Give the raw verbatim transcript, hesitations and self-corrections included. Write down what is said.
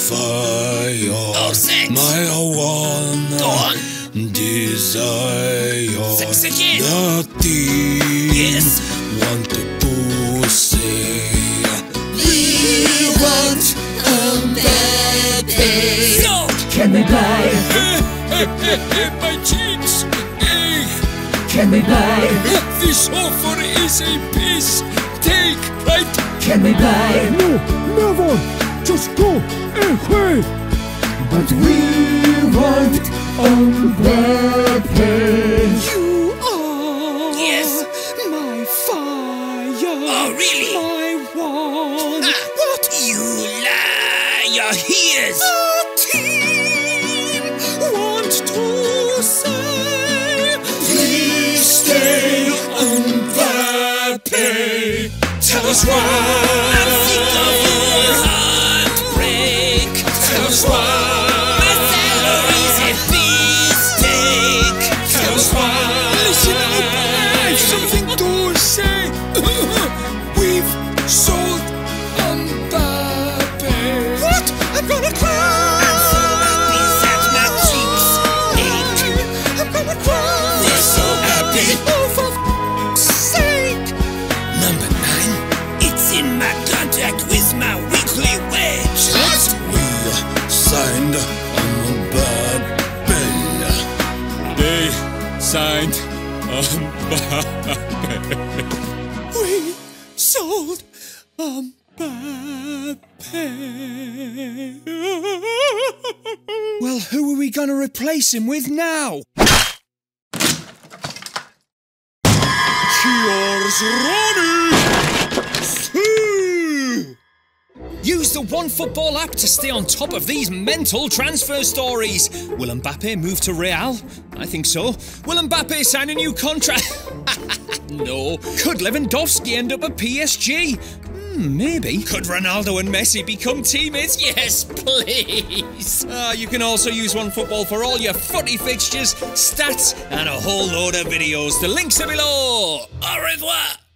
fire, oh, sex. my one Go on. desire. Sex again. The team Yes. want to say We want Mbappe. So, Can we buy? my cheeks. Eh, Can we buy? this offer is a piss. Take right. Can we buy? No, never! Just go away! But we want Mbappe. You are yes. my fire! Oh, really? My one! Ah, what? You liar. Here's. The team want to say Please stay Mbappe. Tell us why. I'm sick of your heartbreak. Tell us why. My salary's a beefsteak. Tell us why. Listen up, I've something to say. We've sold Mbappe. What? I'm gonna cry. I'm so happy that my cheeks ache. I'm gonna cry. We're so happy. Oh, for f***'s sake. Number nine. It's in my contract with my weekly wage. What? We signed Mbappe. They signed Mbappe. We sold Mbappe. Well, who are we going to replace him with now? Cheers, Ronnie! Use the OneFootball app to stay on top of these mental transfer stories. Will Mbappe move to Real? I think so. Will Mbappe sign a new contract? No. Could Lewandowski end up at P S G? Hmm, maybe. Could Ronaldo and Messi become teammates? Yes, please. Uh, you can also use OneFootball for all your footy fixtures, stats, and a whole load of videos. The links are below. Au revoir.